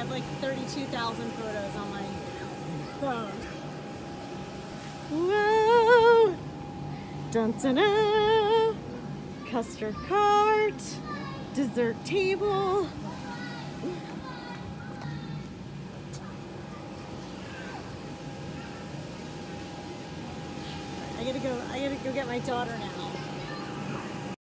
have like 32,000 photos on my phone. Whoa! Dun dun dun! Custard cart, dessert table. I gotta go get my daughter now.